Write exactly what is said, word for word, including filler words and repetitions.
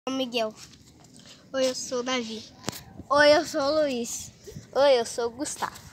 Miguel. Oi, eu sou o Davi. Oi, eu sou o Luiz. Oi, eu sou o Gustavo.